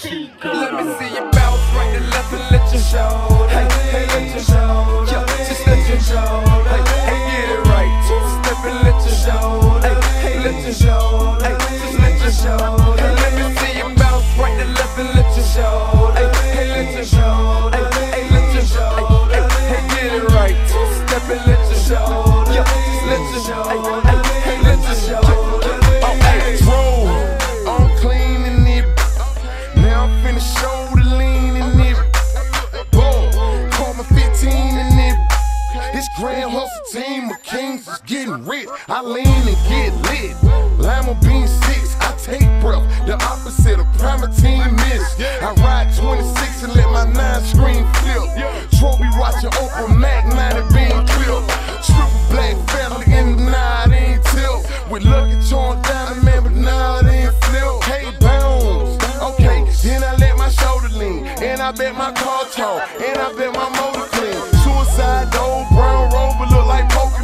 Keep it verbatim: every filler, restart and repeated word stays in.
Chico. Let me see you bounce right to left and let your show. Hey, hey, let your show. Yeah, just let your show. Hey, hey, get it right. Step and let your show. Hey, hey, let your show. Hey, just let your show. Hey, let me see you bounce right to left and let your show. Hey, hey, let your show. Hey, hey, let your show. Hey, hey, get it right. Step and let your show. Yeah, just let your show. Hey, hey, hey, let your show. Oh, hey, roll. I'm cleaning it. Now I'm finna show the lean in it. Boom, call me fifteen in it. This grand hustle team of kings is getting rich. I lean and get lit. Lima bean six, I take breath. The opposite of Primatine miss. I ride twenty-six and let my nine screen flip. Trophy watching Oprah Mac, ninety being clip. Triple black family and nah, it ain't tilt. With Lucky Charms down the man, but nah, it ain't flip. Hey, bounce. Okay, then I let my shoulder lean. And I bet my car tall. And I bet my motor clean. Suicide, the old brown rover look like poker.